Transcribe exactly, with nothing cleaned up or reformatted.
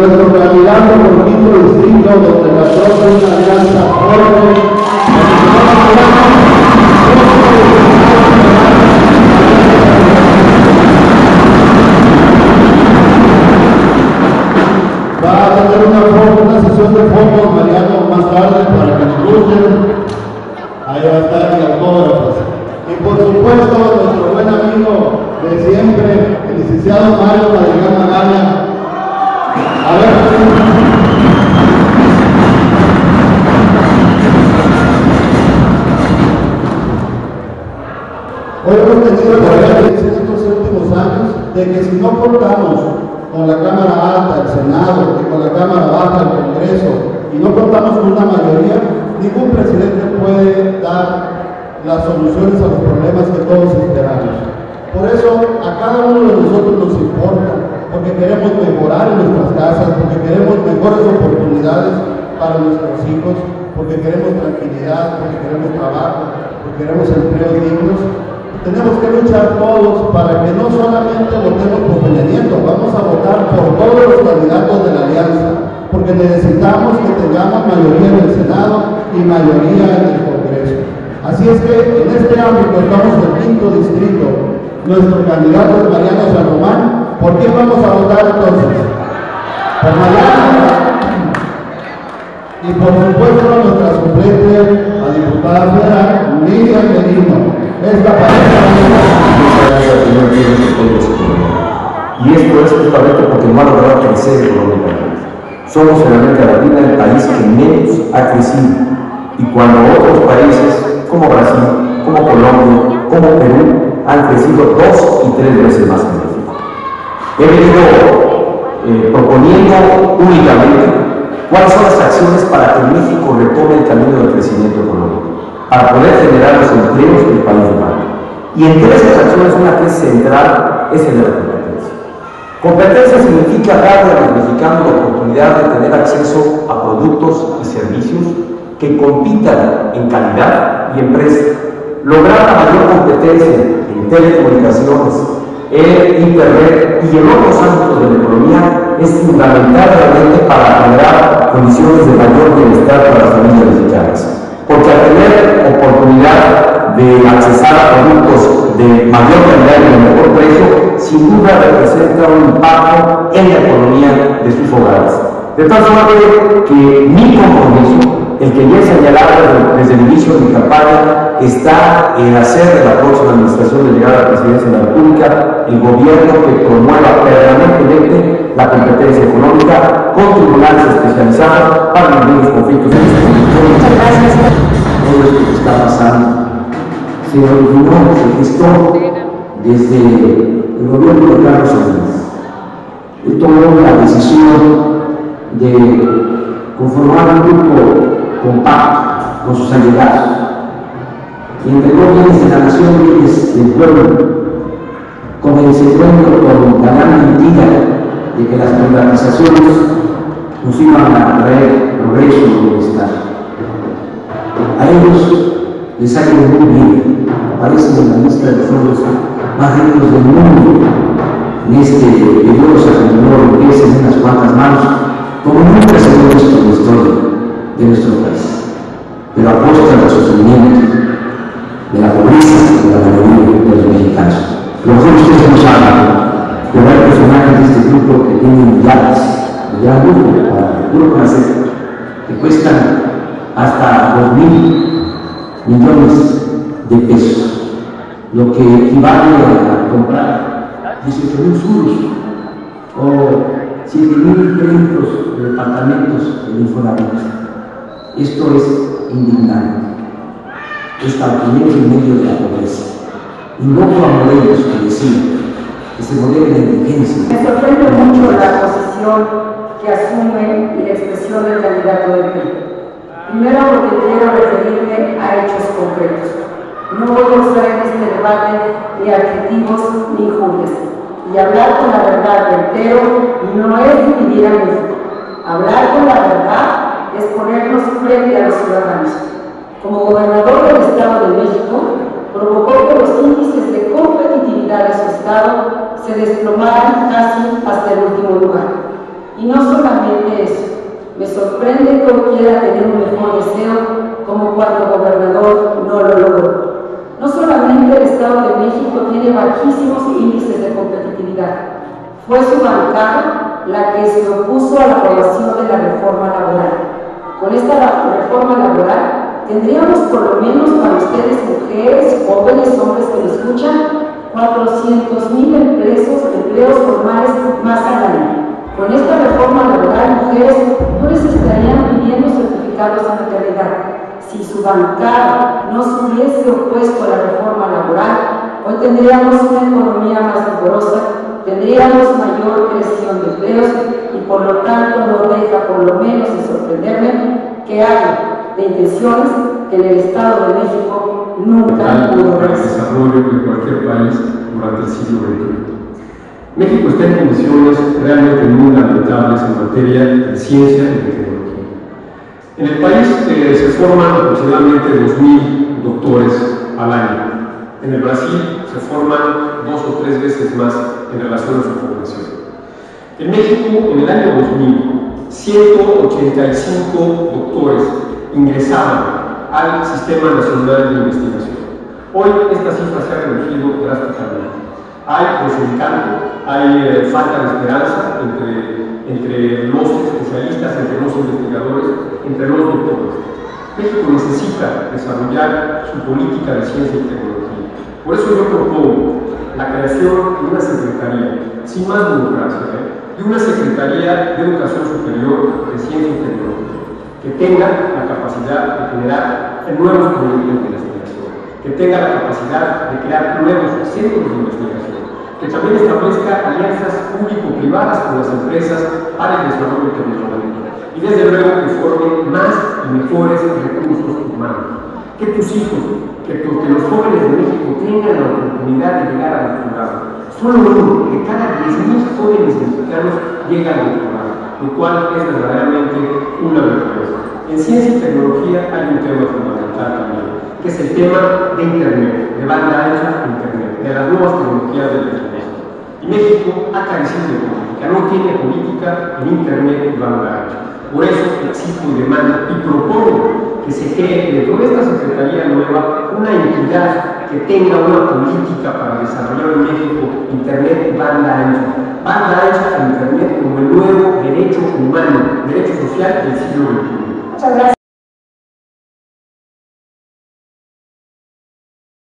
nuestro candidato por quinto distrito, donde la tropa es una alianza fuerte, va a tener una, una sesión de fotos, Mariano, más tarde para que nos gusten. Ahí va a estar el autógrafo. Y por supuesto, nuestro buen amigo de siempre, el licenciado Mario Madrigal Magaña. A ver. Hoy hemos tenido la experiencia en estos últimos años de que si no contamos con la Cámara Alta, el Senado, y con la Cámara Baja, el Congreso, y no contamos con una mayoría, ningún presidente puede dar las soluciones a los problemas que todos esperamos. Por eso, a cada uno de nosotros nos importa, porque queremos mejorar en nuestras casas, porque queremos mejores oportunidades para nuestros hijos, porque queremos tranquilidad, porque queremos trabajo, porque queremos empleos dignos. Tenemos que luchar todos para que no solamente votemos por Peña Nieto, vamos a votar por todos los candidatos de la alianza, porque necesitamos que tengamos mayoría en el Senado y mayoría en el Congreso. Así es que en este ámbito estamos en el quinto distrito. Nuestro candidato es Mariano San Román. ¿Por quién vamos a votar entonces? Por Mariano. Y por supuesto nuestra suplente, la diputada federal, Miriam Merino. Esta pareja. Y esto es justamente porque no ha logrado crecer económicamente. Somos en América Latina el país que menos ha crecido. Y cuando otros países, como Brasil, como Colombia, como Perú, han crecido dos y tres veces más que México. He venido eh, proponiendo únicamente cuáles son las acciones para que México retome el camino del crecimiento económico, para poder generar los empleos que el país demanda. Y entre esas acciones, una que es central es el de la competencia. Competencia significa darle a los mexicanos la oportunidad de tener acceso a productos y servicios que compitan en calidad y en precio. Lograr la mayor competencia en telecomunicaciones, en internet y en otros ámbitos de la economía es fundamental realmente para generar condiciones de mayor bienestar para las familias mexicanas. Porque al tener oportunidad de accesar a productos de mayor calidad y de mejor precio, sin duda representa un impacto en la economía de sus hogares. De tal forma que mi compromiso, el que ya he señalado desde el inicio de mi campaña, está en hacer de la próxima administración de llegar a la presidencia de la República el gobierno que promueva permanentemente la competencia económica con tribunales especializados para los conflictos de este tipo. Muchas gracias. Todo esto que está pasando se originó, se gestó desde el gobierno de Carlos Salinas. Él tomó la decisión de conformar un grupo compacto con sus allegados y entregó bienes de la nación, bienes del pueblo, con el secuestro, con la gran mentira de que las privatizaciones nos iban a traer progreso y bienestar. A ellos les ha ido muy bien, aparecen en la lista de los hombres más ricos del mundo. En este periodo se acumuló riqueza en unas cuantas manos, como nunca se ha visto en la historia de nuestro país, pero a costa del sufrimiento, de la pobreza de la mayoría de los mexicanos. A lo mejor ustedes no saben, pero hay personajes de este grupo que tienen yates de gran lujo para puro placer, que cuestan hasta dos mil millones de pesos, lo que equivale a comprar dieciocho mil suros o siete mil créditos de departamentos de Infonavit. Esto es indignante. Esta opinión en medio de la pobreza. Invoco a modelos que decían que se modele la inteligencia. Me sorprende mucho la posición que asume y la expresión del candidato del P R I. Primero porque quiero referirme a hechos concretos. No voy a usar en este debate ni adjetivos ni injurias. Y hablar con la verdad, reitero, no es dividir a México. Hablar con la verdad es ponernos frente a los ciudadanos. Como gobernador del Estado de México, provocó que los índices de competitividad de su Estado se desplomaran casi hasta el último lugar. Y no solamente eso, me sorprende que hoy quiera tener un mejor deseo como cuando gobernador no lo logró. No solamente el Estado de México tiene bajísimos índices de competitividad, fue su bancada la que se opuso a la aprobación de la reforma laboral. Con esta reforma laboral tendríamos por lo menos para ustedes, mujeres, jóvenes, hombres que me escuchan, cuatrocientos mil empleos, empleos formales más al año. Con esta reforma laboral, mujeres no les estarían pidiendo certificados de maternidad. Si su bancada no se hubiese opuesto a la reforma laboral, hoy tendríamos una economía más vigorosa, tendríamos mayor creación de empleos y por lo tanto no deja por lo menos de sorprenderme que haya de intenciones que en el Estado de México nunca pudo para el desarrollo de cualquier país durante el siglo veintiuno. México está en condiciones realmente muy lamentables en materia de ciencia y de tecnología. En el país eh, se forman aproximadamente dos mil doctores al año. En el Brasil se forman dos o tres veces más en relación a su población. En México, en el año dos mil, ciento ochenta y cinco doctores ingresaban al Sistema Nacional de Investigación. Hoy esta cifra se ha reducido drásticamente. Hay desencanto, hay eh, falta de esperanza entre, entre los especialistas, entre los investigadores, entre los doctores. México necesita desarrollar su política de ciencia y tecnología. Por eso yo propongo la creación de una secretaría, sin más burocracia, ¿eh? de una secretaría de educación superior de ciencia y tecnología, que tenga la capacidad de generar nuevos proyectos de investigación, que tenga la capacidad de crear nuevos centros de investigación, que también establezca alianzas público-privadas con las empresas para el desarrollo tecnológico y desde luego que forme más y mejores recursos humanos. Que tus hijos, que, tu, que los jóvenes de México tengan la oportunidad de llegar al doctorado. Solo uno de cada diez mil jóvenes mexicanos llega al doctorado, lo cual es verdaderamente una vergüenza. En ciencia y tecnología hay un tema fundamental también, que es el tema de Internet, de banda ancha de Internet, de las nuevas tecnologías del Internet. Y México ha carecido de política, no tiene política en Internet y banda ancha. Por eso exijo y demando y propongo que se cree dentro de esta Secretaría nueva una entidad que tenga una política para desarrollar en México Internet y banda ancha. Banda ancha e Internet como el nuevo derecho humano, derecho social del siglo veintiuno. Muchas gracias.